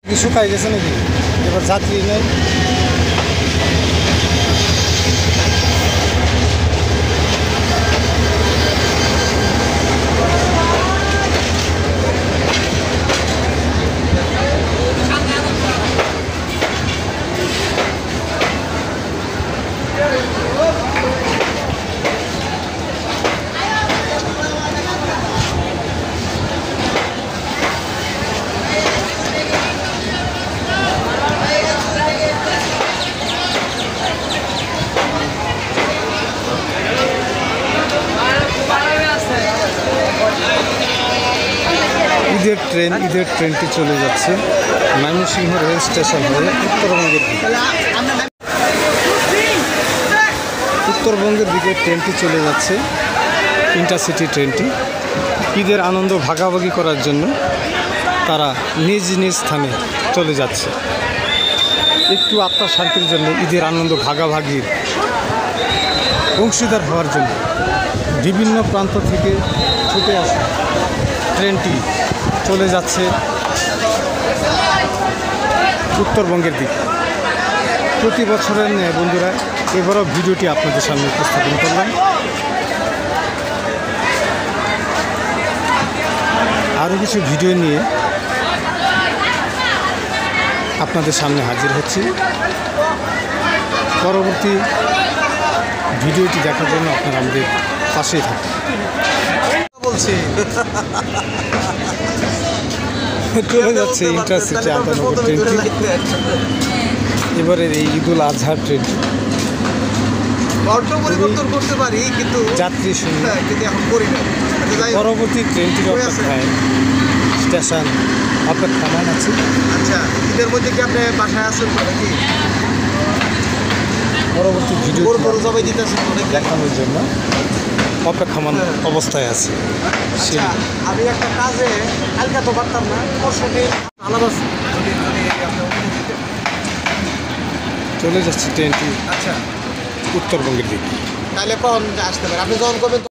শুকাই গেছে নাকি এবার যাত্রী নেই। ঈদের ট্রেনটি চলে যাচ্ছে ময়মনসিংহ রেল স্টেশন হয়ে উত্তরবঙ্গের দিকে ট্রেনটি চলে যাচ্ছে। ইন্টারসিটি ট্রেনটি ঈদের আনন্দ ভাগাভাগি করার জন্য তারা নিজ নিজ স্থানে চলে যাচ্ছে। একটু আত্মার শান্তির জন্য ঈদের আনন্দ ভাগাভাগির অংশীদার হওয়ার জন্য বিভিন্ন প্রান্ত থেকে ছুটে আসা ট্রেনটি চলে যাচ্ছে উত্তরবঙ্গের দিকে। প্রতি বছরের ন্যায় বন্ধুরা এবারও ভিডিওটি আপনাদের সামনে উপস্থাপন করলাম। আরও কিছু ভিডিও নিয়ে আপনাদের সামনে হাজির হচ্ছি। পরবর্তী ভিডিওটি দেখার জন্য আপনারা আমাদের পাশেই থাকুন। বলছি চলে যাচ্ছে ইন্টারসিটি আন্তনগর ট্রেনটি। এবারের এই ঈদুল আজহার ট্রেনটি পরিবর্তন করতে পারি কিন্তু যাত্রী শূন্য, কিন্তু এখন করি না। পরবর্তী ট্রেনটির অপেক্ষায় স্টেশন অপেক্ষামান আছে। আচ্ছা, ঈদের মধ্যে কি আপনি বাসায় আসছেন নাকি? পরবর্তী ভিডিও জবাই দিতেছেন দেখানোর জন্য অপেক্ষামান অবস্থায় আছে। আচ্ছা, আমি একটা কাজে কালকে তো পারতাম না, পরশুদিন আলাদা চলে যাচ্ছে ট্রেনটি আচ্ছা উত্তরবঙ্গের দিকে। তাহলে কখন আসতে পারে আপনি যখন করবেন